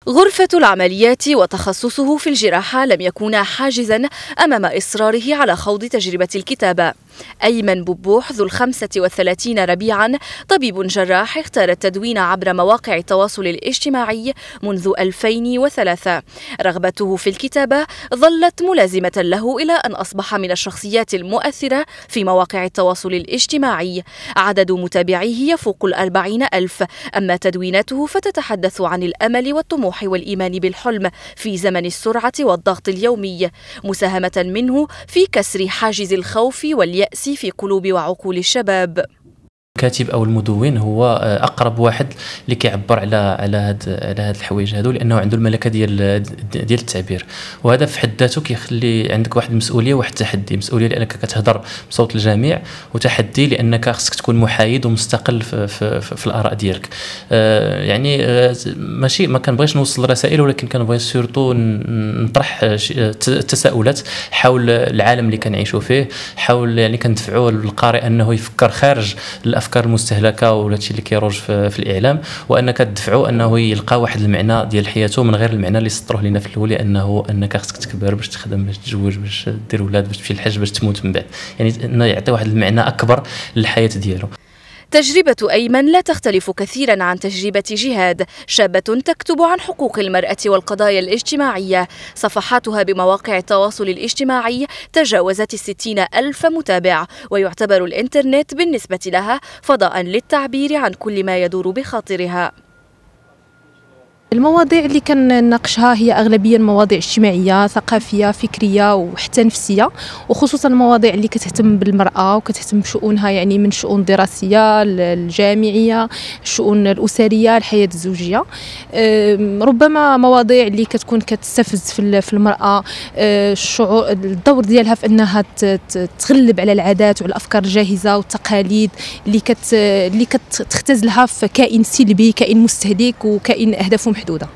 غرفة العمليات وتخصصه في الجراحة لم يكونا حاجزا أمام إصراره على خوض تجربة الكتابة. أيمن ببوح ذو 35 ربيعا طبيب جراح اختار التدوين عبر مواقع التواصل الاجتماعي منذ 2003. رغبته في الكتابة ظلت ملازمة له إلى أن أصبح من الشخصيات المؤثرة في مواقع التواصل الاجتماعي. عدد متابعيه يفوق 40,000. أما تدويناته فتتحدث عن الأمل والطموح والإيمان بالحلم في زمن السرعة والضغط اليومي، مساهمة منه في كسر حاجز الخوف واليأس في قلوب وعقول الشباب. الكاتب او المدون هو اقرب واحد اللي كيعبر على هاد الحوايج هادو، لانه عنده الملكه ديال التعبير، وهذا في حد ذاته كيخلي عندك واحد المسؤوليه وواحد التحدي. مسؤوليه لانك كتهضر بصوت الجميع، وتحدي لانك خصك تكون محايد ومستقل في الاراء ديالك. يعني ماشي ما كنبغيش نوصل رسائل، ولكن كنبغي سورتو نطرح تساؤلات حول العالم اللي كنعيشوا فيه، حول يعني كندفعوا القارئ انه يفكر خارج الافكار المستهلكه ولا هادشي اللي كيروج في الاعلام، وانك تدفعوا انه يلقى واحد المعنى ديال حياته من غير المعنى اللي سطروه لنا في الاول، لانه انك خصك تكبر باش تخدم باش تتزوج باش دير ولاد باش تمشي للحج باش تموت من بعد، يعني انه يعطي واحد المعنى اكبر للحياه ديالو. تجربة أيمن لا تختلف كثيرا عن تجربة جهاد، شابة تكتب عن حقوق المرأة والقضايا الاجتماعية. صفحاتها بمواقع التواصل الاجتماعي تجاوزت 60,000 متابع، ويعتبر الإنترنت بالنسبة لها فضاء للتعبير عن كل ما يدور بخاطرها. المواضيع اللي كنناقشها هي أغلبيا مواضيع اجتماعية، ثقافية، فكرية وحتى نفسية، وخصوصا المواضيع اللي كتهتم بالمرأة وكتهتم بشؤونها، يعني من شؤون دراسية الجامعية، الشؤون الأسرية، الحياة الزوجية. ربما مواضيع اللي كتكون كتستفز في المرأة الشعور الدور ديالها في أنها تغلب على العادات وعلى الأفكار الجاهزة والتقاليد اللي كتختزلها في كائن سلبي، كائن مستهلك، وكائن أهدافه محدودة.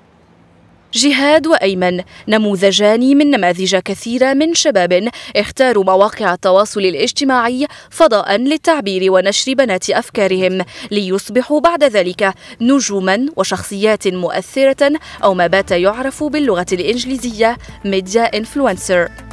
جهاد وأيمن نموذجان من نماذج كثيرة من شباب اختاروا مواقع التواصل الاجتماعي فضاء للتعبير ونشر بنات أفكارهم، ليصبحوا بعد ذلك نجوما وشخصيات مؤثرة، أو ما بات يعرف باللغة الإنجليزية ميديا إنفلونسر.